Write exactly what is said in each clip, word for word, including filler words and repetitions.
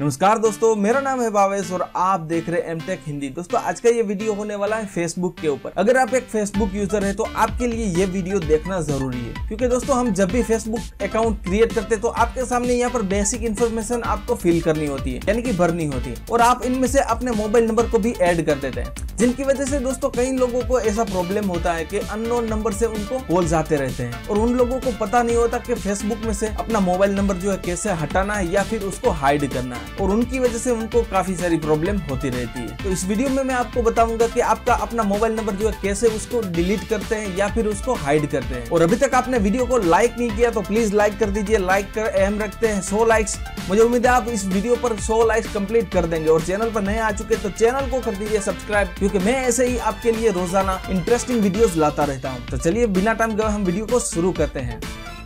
नमस्कार दोस्तों, मेरा नाम है भावेश और आप देख रहे हैं एम टेक हिंदी। दोस्तों आज का ये वीडियो होने वाला है फेसबुक के ऊपर। अगर आप एक फेसबुक यूजर है तो आपके लिए ये वीडियो देखना जरूरी है, क्योंकि दोस्तों हम जब भी फेसबुक अकाउंट क्रिएट करते हैं तो आपके सामने यहाँ पर बेसिक इन्फॉर्मेशन आपको फिल करनी होती है, यानी कि भरनी होती है, और आप इनमें से अपने मोबाइल नंबर को भी ऐड कर देते हैं, जिनकी वजह से दोस्तों कई लोगों को ऐसा प्रॉब्लम होता है कि अननोन नंबर से उनको कॉल आते रहते हैं और उन लोगों को पता नहीं होता कि फेसबुक में से अपना मोबाइल नंबर जो है कैसे हटाना है या फिर उसको हाइड करना है, और उनकी वजह से उनको काफी सारी प्रॉब्लम होती रहती है। तो इस वीडियो में मैं आपको बताऊंगा कि आपका अपना मोबाइल नंबर जो है कैसे उसको डिलीट करते हैं या फिर उसको हाइड करते हैं। और अभी तक आपने वीडियो को लाइक नहीं किया तो प्लीज लाइक कर दीजिए। लाइक कर अहम रखते हैं सौ लाइक्स। मुझे उम्मीद है आप इस वीडियो पर सौ लाइक्स कंप्लीट कर देंगे, और चैनल पर नए आ चुके तो चैनल को कर दीजिए सब्सक्राइब, क्योंकि मैं ऐसे ही आपके लिए रोजाना इंटरेस्टिंग वीडियोस लाता रहता हूं। तो चलिए बिना टाइम गए हम वीडियो को शुरू करते हैं।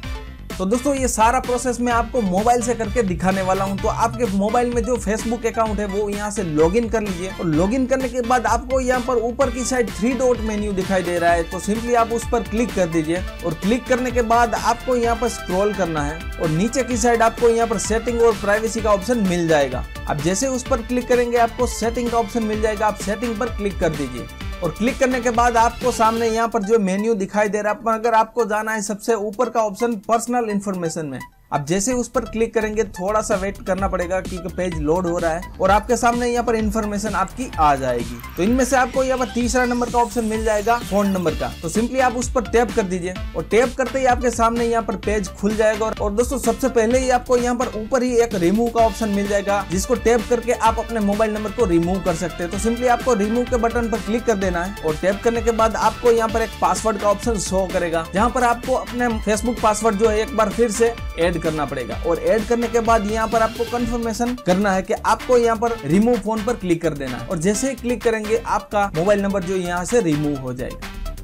तो दोस्तों ये सारा प्रोसेस मैं आपको मोबाइल से करके दिखाने वाला हूं। तो आपके मोबाइल में जो फेसबुक अकाउंट है वो यहां से लॉगिन कर लीजिए, और लॉगिन करने के बाद आपको यहां पर ऊपर की साइड थ्री डॉट मेन्यू दिखाई दे रहा है, तो सिंपली आप उस पर क्लिक कर दीजिए। और क्लिक करने के बाद आपको यहां पर स्क्रॉल करना है और नीचे की साइड आपको यहां पर सेटिंग और प्राइवेसी का ऑप्शन मिल जाएगा। अब जैसे उस पर क्लिक करेंगे आपको सेटिंग का ऑप्शन मिल जाएगा, आप सेटिंग पर क्लिक कर दीजिए। और क्लिक करने के बाद आपको सामने यहाँ पर जो मेन्यू दिखाई दे रहा है, अगर आपको जाना है सबसे ऊपर का ऑप्शन पर्सनल इन्फॉर्मेशन में, अब जैसे उस पर क्लिक करेंगे थोड़ा सा वेट करना पड़ेगा क्योंकि पेज लोड हो रहा है, और आपके सामने यहाँ पर इन्फॉर्मेशन आपकी आ जाएगी। तो इनमें से आपको यहाँ पर तीसरा नंबर का ऑप्शन मिल जाएगा फोन नंबर का, तो सिंपली आप उस पर टैप कर दीजिए, और टैप करते ही आपके सामने यहाँ पर पेज खुल जाएगा। और दोस्तों सबसे पहले ही आपको यहाँ पर ऊपर ही एक रिमूव का ऑप्शन मिल जाएगा, जिसको टैप करके आप अपने मोबाइल नंबर को रिमूव कर सकते हैं। तो सिंपली आपको रिमूव के बटन पर क्लिक कर देना है, और टैप करने के बाद आपको यहाँ पर एक पासवर्ड का ऑप्शन शो करेगा, जहाँ पर आपको अपने फेसबुक पासवर्ड जो है एक बार फिर से ऐड करना पड़ेगा। और ऐड करने के बाद यहाँ पर आपको कंफर्मेशन करना है कि आपको यहाँ पर रिमूव फोन पर क्लिक कर देना है, और जैसे ही क्लिक करेंगे आपका मोबाइल नंबर जो यहाँ से रिमूव हो जाएगा।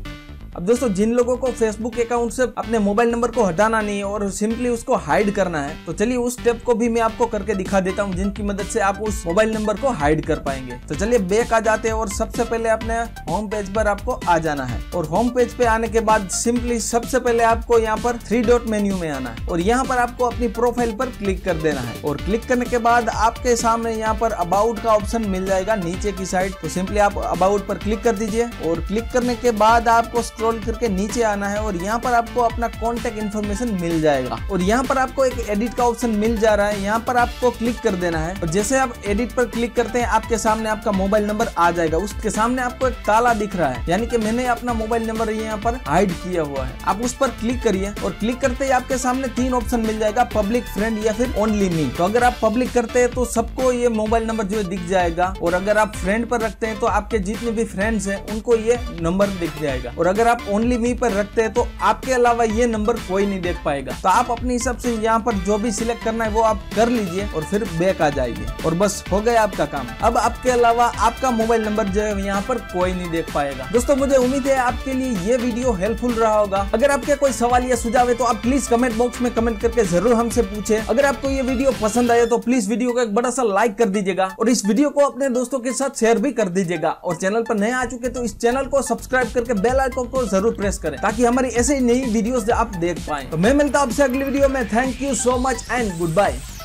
अब दोस्तों जिन लोगों को फेसबुक अकाउंट से अपने मोबाइल नंबर को हटाना नहीं है और सिंपली उसको हाइड करना है, तो चलिए उस स्टेप को भी मैं आपको करके दिखा देता हूं, जिनकी मदद से आप उस मोबाइल नंबर को हाइड कर पाएंगे। तो चलिए बैक आ जाते हैं, और सबसे पहले अपने होम पेज पर आपको आ जाना है। और होम पेज पे आने के बाद सिंपली सबसे पहले आपको यहाँ पर थ्री डॉट मेन्यू में आना है, और यहाँ पर आपको अपनी प्रोफाइल पर क्लिक कर देना है। और क्लिक करने के बाद आपके सामने यहाँ पर अबाउट का ऑप्शन मिल जाएगा नीचे की साइड, तो सिंपली आप अबाउट पर क्लिक कर दीजिए। और क्लिक करने के बाद आपको स्क्रॉल करके नीचे आना है, और यहाँ पर आपको अपना कॉन्टेक्ट इन्फॉर्मेशन मिल जाएगा, और यहाँ पर आपको एक एडिट का ऑप्शन मिल जा रहा है, यहाँ पर आपको क्लिक कर देना है। और जैसे आप एडिट पर क्लिक करते हैं आपके सामने आपका मोबाइल नंबर आ जाएगा, उसके सामने आपको एक ताला दिख रहा है, यानी कि मैंने अपना मोबाइल नंबर यहाँ पर हाइड किया हुआ है। आप उस पर क्लिक करिए, और क्लिक करते ही आपके सामने तीन ऑप्शन मिल जाएगा, पब्लिक, फ्रेंड या फिर ओनली मी। तो अगर आप पब्लिक करते हैं तो सबको ये मोबाइल नंबर जो है दिख जाएगा, और अगर आप फ्रेंड पर रखते हैं तो आपके जितने भी फ्रेंड्स हैं उनको ये नंबर दिख जाएगा, और अगर आप ओनली मी पर रखते हैं तो आपके अलावा ये नंबर कोई नहीं देख पाएगा। तो आप अपने हिसाब से यहाँ पर जो भी सिलेक्ट करना है वो आप कर लीजिए, और फिर बैक आ जाइए, और बस हो गया आपका काम। अब आपके अलावा आपका मोबाइल नंबर जो है यहाँ पर कोई नहीं देख पाएगा। दोस्तों मुझे उम्मीद है आपके लिए ये वीडियो हेल्पफुल रहा होगा। अगर आपके कोई सवाल या सुझाव है तो आप प्लीज कमेंट बॉक्स में कमेंट करके जरूर हमसे पूछे। अगर आपको ये वीडियो पसंद आया तो प्लीज वीडियो को एक बड़ा सा लाइक कर दीजिएगा, और इस वीडियो को अपने दोस्तों के साथ शेयर भी कर दीजिएगा। और चैनल पर नए आ चुके तो इस चैनल को सब्सक्राइब करके बेल आइकन को जरूर प्रेस करें, ताकि हमारी ऐसे ही नई वीडियोस आप देख पाएं। तो मैं मिलता हूं आपसे अगली वीडियो में। Thank you so much and good bye.